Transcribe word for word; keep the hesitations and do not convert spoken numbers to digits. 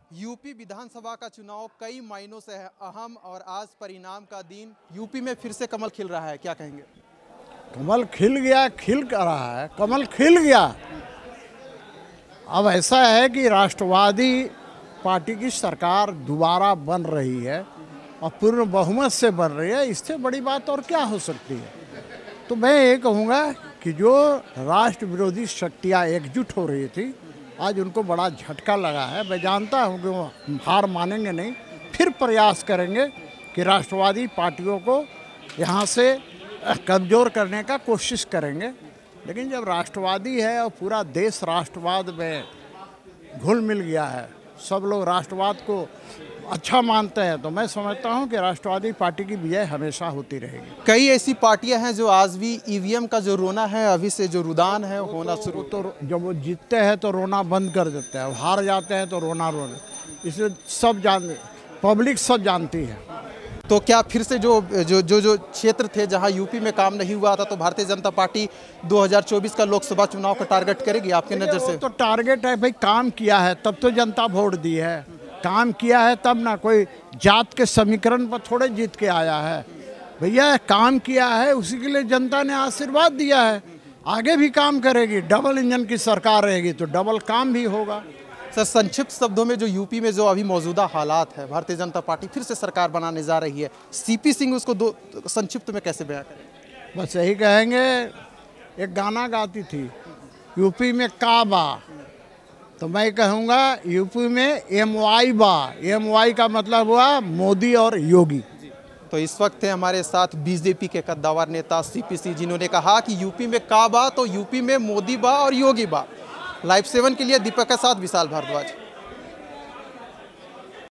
UP विधानसभा का चुनाव कई मायनों से है अहम और आज परिणाम का दिन। यूपी में फिर से कमल खिल रहा है, क्या कहेंगे? कमल खिल गया, खिल कर रहा है, कमल खिल गया। अब ऐसा है कि राष्ट्रवादी पार्टी की सरकार दोबारा बन रही है और पूर्ण बहुमत से बन रही है। इससे बड़ी बात और क्या हो सकती है? तो मैं ये कहूँगा कि जो राष्ट्र विरोधी शक्तियाँ एकजुट हो रही थी, आज उनको बड़ा झटका लगा है। मैं जानता हूँ कि वो हार मानेंगे नहीं, फिर प्रयास करेंगे कि राष्ट्रवादी पार्टियों को यहाँ से कमज़ोर करने का कोशिश करेंगे। लेकिन जब राष्ट्रवादी है और पूरा देश राष्ट्रवाद में घुल मिल गया है, सब लोग राष्ट्रवाद को अच्छा मानते हैं, तो मैं समझता हूं कि राष्ट्रवादी पार्टी की विजय हमेशा होती रहेगी। कई ऐसी पार्टियां हैं जो आज भी ईवीएम का जो रोना है, अभी से जो रुदान है होना शुरू। तो जब वो जीतते हैं तो रोना बंद कर देते हैं, हार जाते हैं तो रोना रोना, इसलिए सब जान पब्लिक सब जानती है। तो क्या फिर से जो जो जो जो क्षेत्र थे जहां यूपी में काम नहीं हुआ था, तो भारतीय जनता पार्टी दो हज़ार चौबीस का लोकसभा चुनाव का टारगेट करेगी आपके नज़र से? तो टारगेट है भाई, काम किया है तब तो जनता वोट दी है, काम किया है तब ना। कोई जात के समीकरण पर थोड़े जीत के आया है भैया, काम किया है उसी के लिए जनता ने आशीर्वाद दिया है। आगे भी काम करेगी, डबल इंजन की सरकार रहेगी तो डबल काम भी होगा। सर, संक्षिप्त शब्दों में जो यूपी में जो अभी मौजूदा हालात है, भारतीय जनता पार्टी फिर से सरकार बनाने जा रही है, सीपी सिंह उसको दो संक्षिप्त में कैसे बयां करें? बस यही कहेंगे, एक गाना गाती थी यूपी में काबा, तो मैं कहूँगा यूपी में एम वाई बा। एम वाई का मतलब हुआ मोदी और योगी। तो इस वक्त है हमारे साथ बीजेपी के कद्दावर नेता सीपी सिंह, जिन्होंने कहा कि यूपी में काबा तो यूपी में मोदी बा और योगी बा। लाइव सेवन के लिए दीपक के साथ विशाल भारद्वाज।